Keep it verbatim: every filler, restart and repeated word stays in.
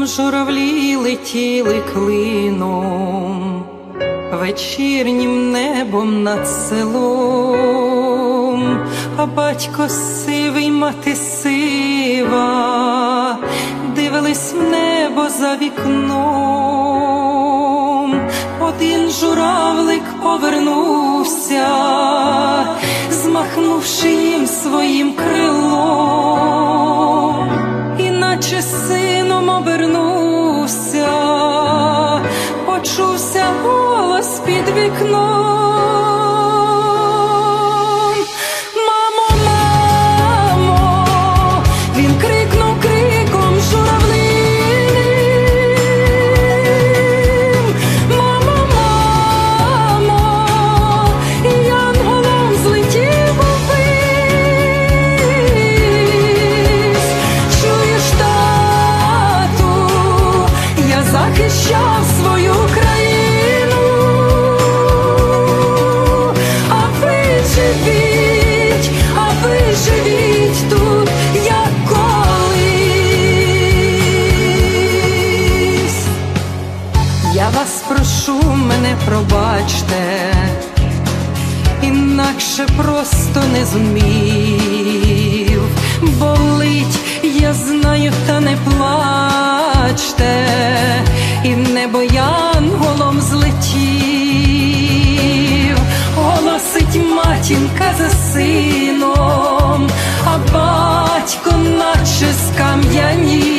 журавлі летіли клином вечірнім небом над селом, а батько сивий, мати сива дивились в небо за вікном. Один журавлик повернувся, змахнувши їм своїм крилом, іначе сином обернувся, почувся голос під вікном. Мамо, мамо, він крикнув криком журавлиним. Мамо, мамо, і янголом злетів увись. Чуєш, тату, я захищав свою країну, а ви живіть, а ви живіть тут, як колись. Я вас прошу, мене пробачте, інакше просто не зумів. Болить, я знаю, та не плачте, і в небо янголом злетів. Голосить матінка за сином, а батько наче скам'янів.